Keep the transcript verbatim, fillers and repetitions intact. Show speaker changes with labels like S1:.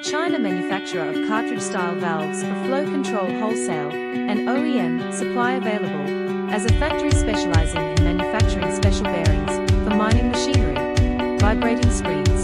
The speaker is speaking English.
S1: China manufacturer of cartridge-style valves for flow control. Wholesale and O E M supply available as a factory specializing in manufacturing special bearings for mining machinery. Vibrating Screens.